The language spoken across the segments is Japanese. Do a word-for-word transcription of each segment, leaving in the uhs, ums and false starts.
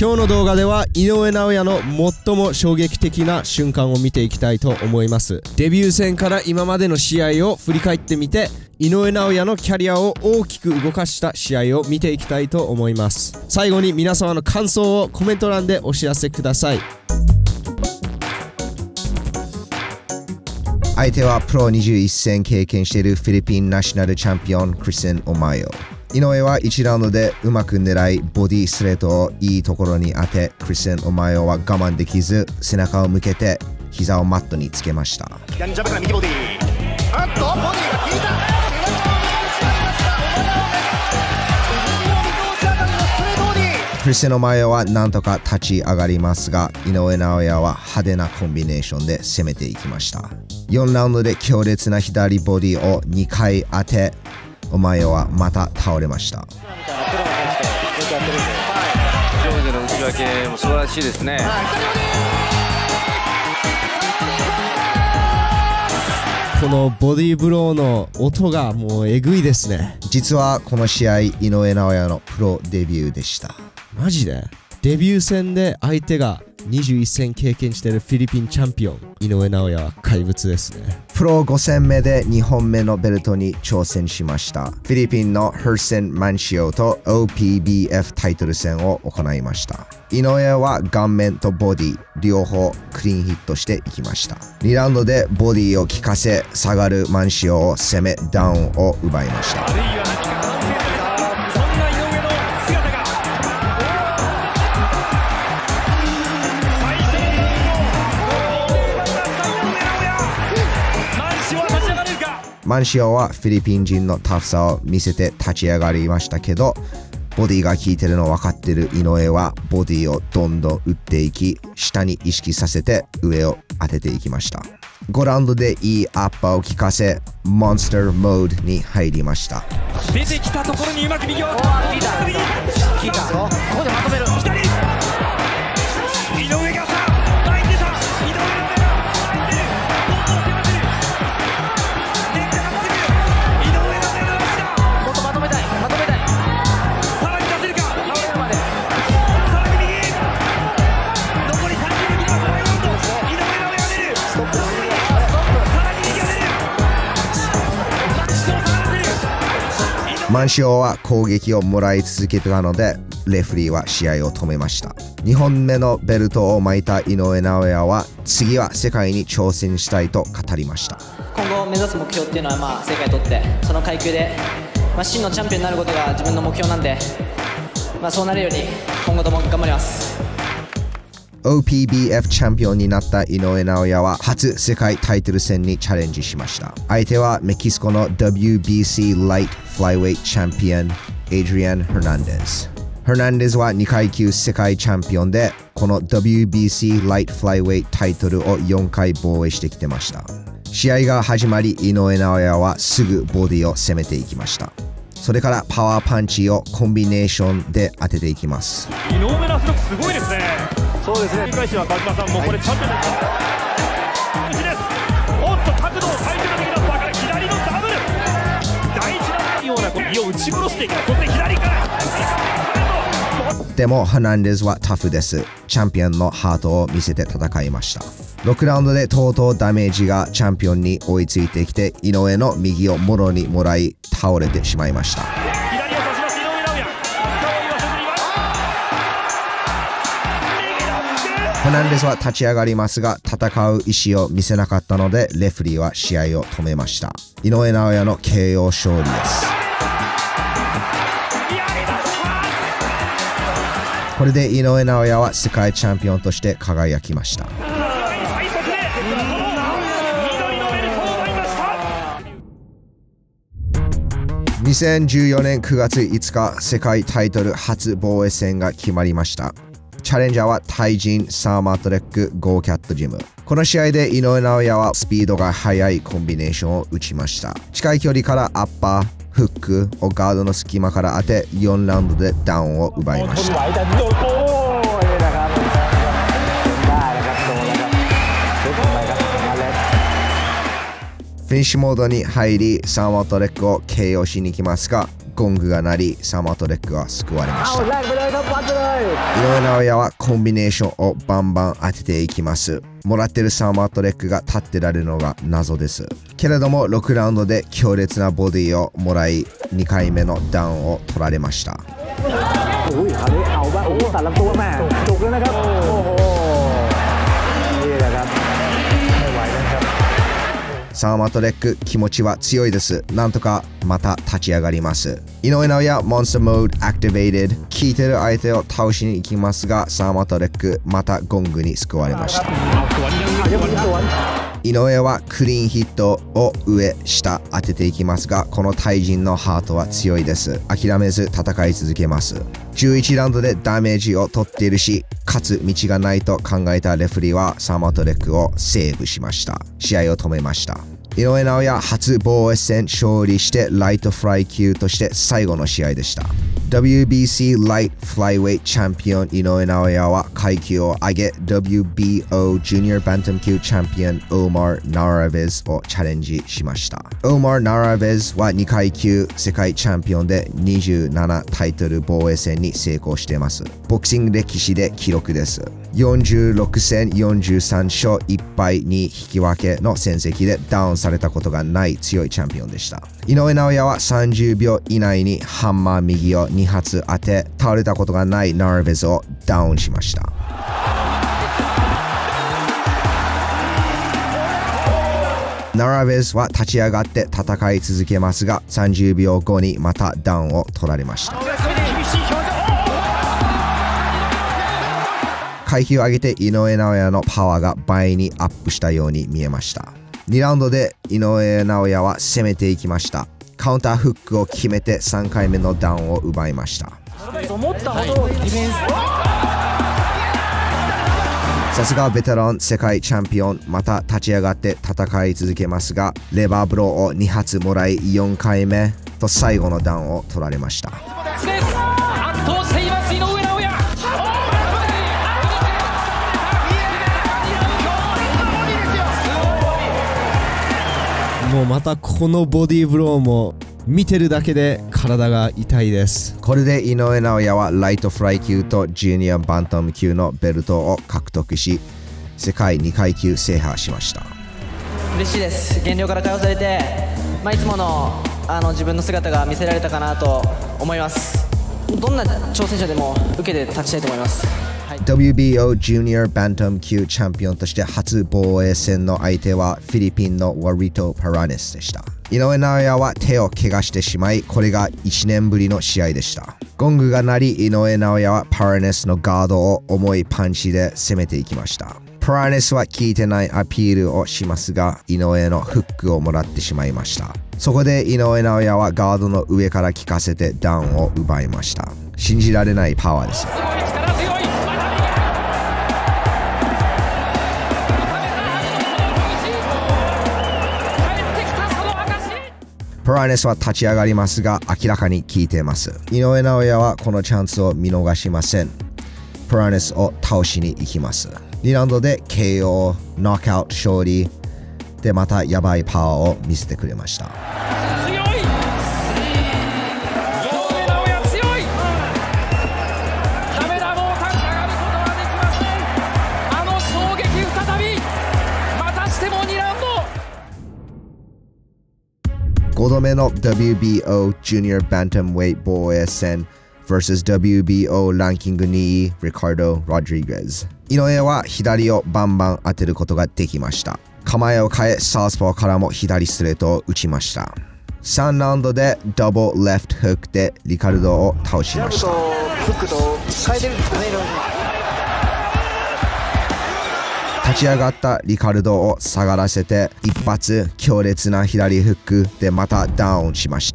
今日の動画では井上尚弥の最も衝撃的な瞬間を見ていきたいと思います。デビュー戦から今までの試合を振り返ってみて、井上尚弥のキャリアを大きく動かした試合を見ていきたいと思います。最後に皆様の感想をコメント欄でお知らせください。 相手はプロにじゅういっ戦経験しているフィリピンナショナルチャンピオンクリステン・オマイオ。井上はいちラウンドでうまく狙い、ボディストレートをいいところに当て、クリステン・オマイオは我慢できず背中を向けて膝をマットにつけました。 左ジャブから右ボディ、あっとボディが効いた。 クリステン・オマイオはなんとか立ち上がりますが、井上尚弥は派手なコンビネーションで攻めていきました。よんラウンドで強烈な左ボディをにかい当て、オマイオはまた倒れました。 上下の内訳も素晴らしいですね。 このボディーブローの音がもうえぐいですね。 実はこの試合、井上尚弥のプロデビューでした。 マジでデビュー戦で相手がにじゅういっ戦経験しているフィリピンチャンピオン、井上尚弥は怪物ですね。 プロご戦目でにほんめのベルトに挑戦しました。フィリピンのヘルセン・マンシオと オーピービーエフ タイトル戦を行いました。井上は顔面とボディ両方クリーンヒットしていきました。にラウンドでボディを効かせ、下がるマンシオを攻めダウンを奪いました。マンシオはフィリピン人のタフさを見せて立ち上がりましたけど、ボディが効いてるの分かっている井上はボディをどんどん打っていき、下に意識させて上を当てていきました。ごラウンドでいいアッパーを効かせ、モンスターモードに入りました。 出てきたところにうまく右を効いた効いたここでまとめる。左井上がさ前に出た。井上が前に出る。もっとまとめたいまとめたい。さらに出せるか。倒れるまで。さらに右。残りさんじゅうびきのラウンド。井上尚弥が出る。ストップ。さらに右が出る。 マンシオは攻撃をもらい続けてたので、レフリーは試合を止めました。にほんめのベルトを巻いた井上尚弥は、次は世界に挑戦したいと語りました。 今後目指す目標っていうのは、まあ世界取ってその階級で、まあ、真のチャンピオンになることが自分の目標なんで、まあ、そうなれるように今後とも頑張ります。 オーピービーエフ チャンピオンになった井上尚弥は初世界タイトル戦にチャレンジしました。相手はメキシコの ダブリュービーシー ライトフライウェイチャンピオン、エドリアン・ヘルナンデス。ヘルナンデスはにかい級世界チャンピオンで、この ダブリュービーシー ライトフライウェイタイトルをよんかい防衛してきてました。試合が始まり、井上尚弥はすぐボディを攻めていきました。それからパワーパンチをコンビネーションで当てていきます。 井上の圧力すごいですね。そうですね。理解しは川島さんもこれチャンピオンです。内です。おっと角度を変えての右のスパーから左のダブル。第一のようなこう胃を打ち殺していきます。そして左から。 でもハナンデスはタフです。チャンピオンのハートを見せて戦いました。ろくラウンドでとうとうダメージがチャンピオンに追いついてきて、井上の右をもろにもらい倒れてしまいました。 左を差し出し井上尚弥。 ハナンデスは立ち上がりますが、戦う意思を見せなかったので、レフリーは試合を止めました。井上尚弥の ケーオー 勝利です。これで井上尚弥は世界チャンピオンとして輝きました。にせんじゅうよねんくがついつか、世界タイトル初防衛戦が決まりました。チャレンジャーはタイ人サーマートレックゴーキャットジム。この試合で井上尚弥はスピードが速いコンビネーションを打ちました。近い距離からアッパー、フックをガードの隙間から当て、よんラウンドでダウンを奪いました。フィニッシュモードに入り、サーマートレックを ケーオー しに行きますが、 ゴングが鳴りサーマートレックは救われました。井แรกไปเลยครับวัดไปเลย上直哉はコンビネーションをバンバン当てていきます。もらってるサーマートレックが立ってられるのが謎です。けれどもろくラウンドで強烈なボディをもらいにかいめのダウンを取られました。 อุ้ยคราวนี้เอาบ้างโอ้ตัดลำตัวแม่จุกแล้วนะครับโอ้โหนี่แหละครับไม่ไหวนะครับサーマートレック気持ちは強いです。なんとかまた立ち上がります。井上尚弥モンスターモードアクティベーテッド。効いてる相手を倒しに行きますがサーマートレックまたゴングに救われました。井上はクリーンヒットを上下当てていきますがこの対人のハートは強いです。諦めず戦い続けます。じゅういちラウンドでダメージを取っているし勝つ道がないと考えたレフェリーはサーマートレックをセーブしました。試合を止めました。井上尚弥初防衛戦勝利してライトフライ級として最後の試合でした。 ダブリュービーシー ライトフライウェイチャンピオン井上尚弥は階級を上げ ダブリュービーオー ジュニアバンタム級チャンピオンオーマー・ナラベズをチャレンジしました。オーマー・ナラベズはにかい級世界チャンピオンでにじゅうななタイトル防衛戦に成功しています。ボクシング歴史で記録です。よんじゅうろくせんよんじゅうさん勝いっ敗に引き分けの戦績でダウンされたことがない強いチャンピオンでした。井上尚弥はさんじゅうびょう以内にハンマー右をに発当て倒れたことがないナラベズをダウンしました。ナラベズは立ち上がって戦い続けますがさんじゅうびょうごにまたダウンを取られました。階級を上げて井上尚弥のパワーが倍にアップしたように見えました。にラウンドで井上尚弥は攻めていきました。カウンターフックを決めてさんかいめのダウンを奪いました。 思ったほどディフェンスさすがベテラン世界チャンピオンまた立ち上がって戦い続けますがレバーブローをに発もらいよんかいめと最後のダウンを取られました。 圧倒しています井上尚弥。 もうまたこのボディーブローも見てるだけで体が痛いです。 これで井上尚弥はライトフライ級とジュニアバンタム級のベルトを獲得し世界にかい級制覇しました。 嬉しいです。減量から解放されて、まあ、いつもの、あの自分の姿が見せられたかなと思います。どんな挑戦者でも受けて立ちたいと思います。 ダブリュービーオー ジュニアバンタム級チャンピオンとして初防衛戦の相手はフィリピンのワリト・パラネスでした。井上尚弥は手を怪我してしまいこれがいちねんぶりの試合でした。ゴングが鳴り井上尚弥はパラネスのガードを重いパンチで攻めていきました。パラネスは効いてないアピールをしますが井上のフックをもらってしまいました。そこで井上尚弥はガードの上から効かせてダウンを奪いました。信じられないパワーですよ。パラネスは立ち上がりますが明らかに効いています。井上尚弥はこのチャンスを見逃しません。パラネスを倒しに行きます。にラウンドで ケーオー、ノックアウト勝利でまたヤバいパワーを見せてくれました。 強い井上尚弥強い。カメラも立ち上がることはできません。あの衝撃再びまたしてもにラウンド。 ごどめの ダブリュービーオー ジュニアバンタムウェイ防衛戦 ブイエス ダブリュービーオー ランキングにいリカルド・ロドリゲス。井上は左をバンバン当てることができました。構えを変えサウスポーからも左ストレートを打ちました。さんラウンドでダブルレフトフックでリカルドを倒しました。 フックと変えてるんですかね。 立ち上がったリカルドを下がらせて一発強烈な左フックでまたダウンしました。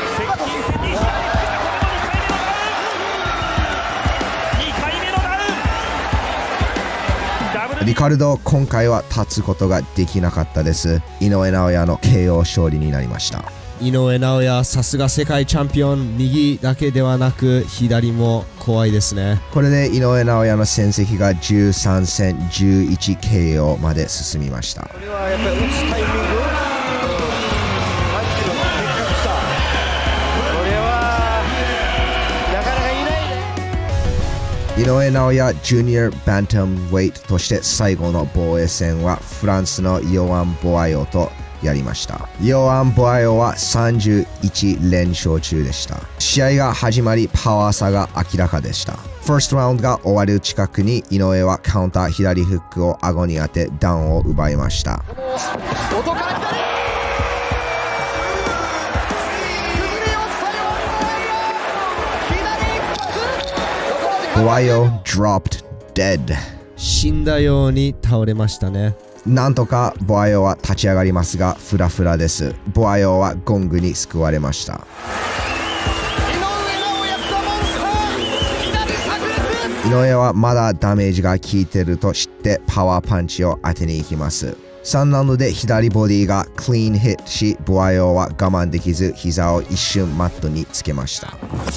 リカルド今回は立つことができなかったです。井上尚弥の ケーオー 勝利になりました。 井上尚弥さすが世界チャンピオン。右だけではなく左も怖いですね。 これで井上尚弥の戦績がじゅうさんせんじゅういち ケーオー まで進みました。 これはやっぱり打つタイミング、これは井上尚弥ジュニアバンタムウェイトとして最後の防衛戦はフランスのヨアン・ボアヨとやりました。ヨアン・ボアヨはさんじゅういちれんしょう中でした。試合が始まりパワー差が明らかでした。ファーストラウンドが終わる近くに井上はカウンター左フックを顎に当てダウンを奪いました。ボアヨ dropped dead。 死んだように倒れましたね。 なんとかボアヨは立ち上がりますがフラフラです。ボアヨはゴングに救われました。井上はまだダメージが効いてると知ってパワーパンチを当てに行きます。さんラウンドで左ボディがクリーンヒットし、ボアヨは我慢できず膝を一瞬マットにつけました。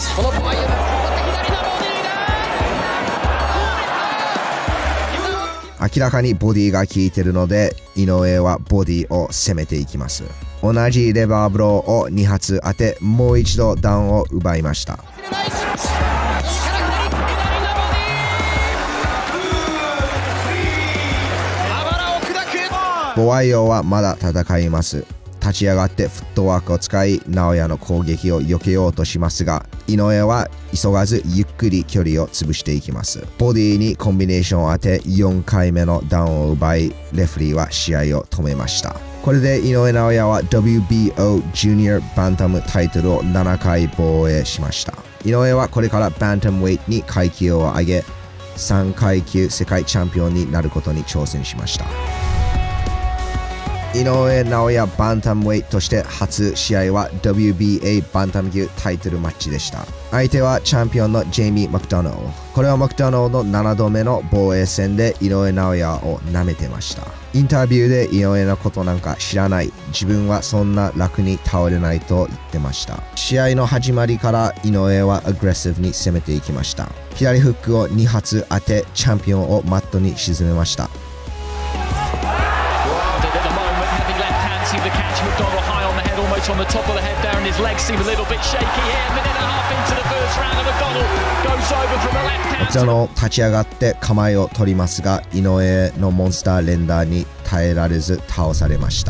明らかにボディが効いてるので井上はボディを攻めていきます。同じレバーブローをに発当てもう一度ダウンを奪いました。ボアヨはまだ戦います。立ち上がってフットワークを使い尚弥の攻撃を避けようとしますが井上は急がずゆっくり距離を潰していきます。ボディにコンビネーションを当てよんかいめのダウンを奪いレフェリーは試合を止めました。これで井上尚弥は ダブリュービーオー ジュニアバンタムタイトルをななかい防衛しました。井上はこれからバンタムウェイトに階級を上げさんかい級世界チャンピオンになることに挑戦しました。井上尚弥バンタムウェイトとして初試合は ダブリュービーエー バンタム級タイトルマッチでした。相手はチャンピオンのジェイミー・マクドナルド。これはマクドナルドのななどめの防衛戦で井上尚弥を舐めてました。インタビューで井上のことなんか知らない、自分はそんな楽に倒れないと言ってました。試合の始まりから井上はアグレッシブに攻めていきました。左フックをに発当てチャンピオンをマットに沈めました。 The catch, McDonald high on the head, almost on the top of the head there, and his legs seem a little bit shaky here. A minute and a half into the first round, and McDonald goes over from the left hand. こちらの立ち上がって構えを取りますが井上のモンスター連打に耐えられず倒されました。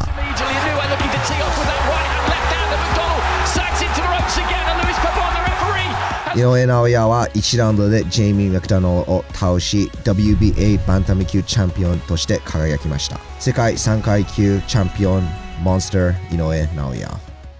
井上尚弥はいちラウンドでジェイミー・マクドナルドを倒し ダブリュービーエー バンタム級チャンピオンとして輝きました。世界さんかい級チャンピオンモンスター井上尚弥。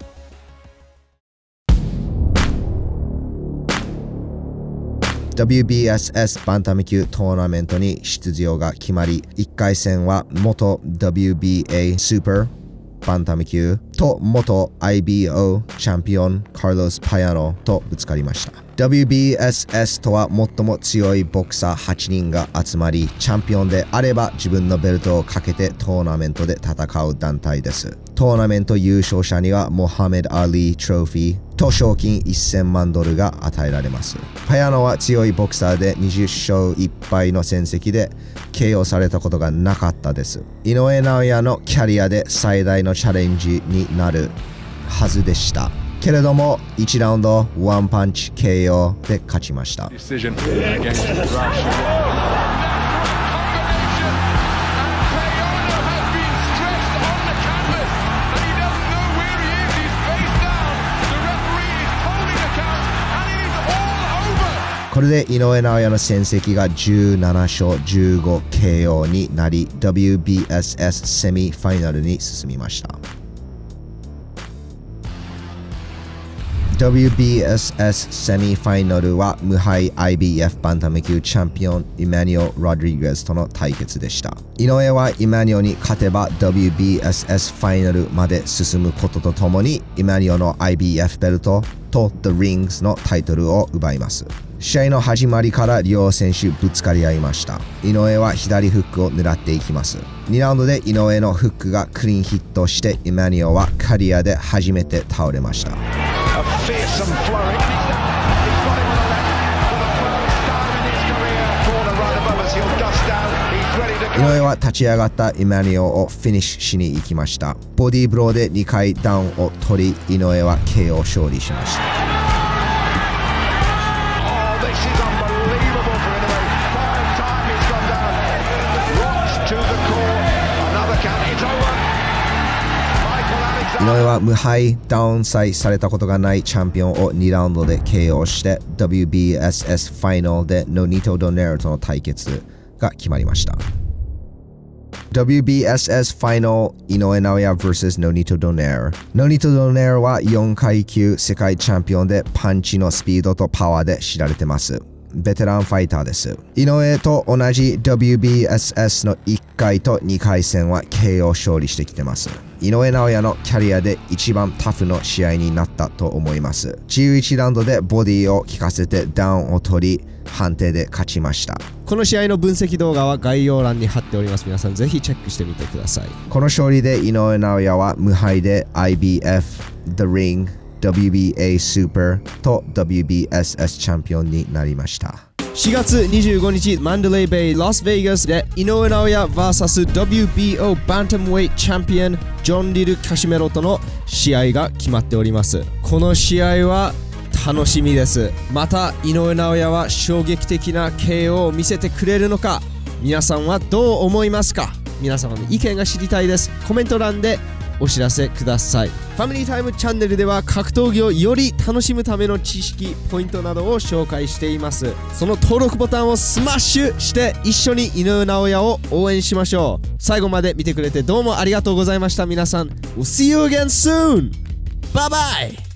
ダブリュービーエスエス バンタム級トーナメントに出場が決まりいっかい戦は元 ダブリュービーエー スーパーバンタム級と元 アイビーオー チャンピオンカルロス・パヤノとぶつかりました。ダブリュービーエスエス とは最も強いボクサーはちにんが集まりチャンピオンであれば自分のベルトをかけてトーナメントで戦う団体です。トーナメント優勝者にはモハメド・アリー・トロフィーと賞金せんまんドルが与えられます。パヤノは強いボクサーでにじゅっしょういっぱいの戦績で ケーオー されたことがなかったです。井上尚弥のキャリアで最大のチャレンジになるはずでした。けれどもいちラウンドワンパンチ ケーオー で勝ちました。これで井上尚弥の戦績がじゅうななしょうじゅうご ケーオー になり ダブリュービーエスエス セミファイナルに進みました。ダブリュービーエスエス セミファイナルは無敗 アイビーエフ バンタム級チャンピオンイマニオ・ロドリゲスとの対決でした。井上はイマニオに勝てば ダブリュービーエスエス ファイナルまで進むこととともにイマニオの アイビーエフ ベルトと The Rings のタイトルを奪います。試合の始まりから両選手ぶつかり合いました。井上は左フックを狙っていきます。にラウンドで井上のフックがクリーンヒットしてイマニオはキャリアで初めて倒れました。井上は立ち上がったイマニオをフィニッシュしに行きました。ボディーブローでにかいダウンを取り井上は ケーオー 勝利しました。 井上は無敗ダウンサイされたことがないチャンピオンをにラウンドで ケーオー して ダブリュービーエスエス ファイナルでノニト・ドネロとの対決が決まりました。ダブリュービーエスエス ファイナル井上尚弥 ブイエス ノニト・ドネロ。ノニト・ドネロはよんかいきゅう世界チャンピオンでパンチのスピードとパワーで知られてます。ベテランファイターです。井上と同じ ダブリュービーエスエス のいっかいとにかい戦は ケーオー 勝利してきてます。井上尚弥のキャリアで一番タフの試合になったと思います。じゅういちラウンドでボディを効かせてダウンを取り、判定で勝ちました。 この試合の分析動画は概要欄に貼っております。皆さんぜひチェックしてみてください。 この勝利で井上尚弥は無敗で アイビーエフ、The Ring、ダブリュービーエー Super と ダブリュービーエスエス チャンピオンになりました。 しがつにじゅうごにち、マンデレイベイ、ラスベガスで井上尚弥 ブイエス ダブリュービーオー バンタムウェイチャンピオンジョン・リル・カシメロとの試合が決まっております。この試合は楽しみです。また井上尚弥は衝撃的な ケーオー を見せてくれるのか、皆さんはどう思いますか？皆様の意見が知りたいです。コメント欄でお知らせください。ファミリータイムチャンネルでは格闘技をより楽しむための知識、ポイントなどを紹介しています。その登録ボタンをスマッシュして一緒に井上尚弥を応援しましょう。最後まで見てくれてどうもありがとうございました。皆さん We'll see you again soon! Bye bye!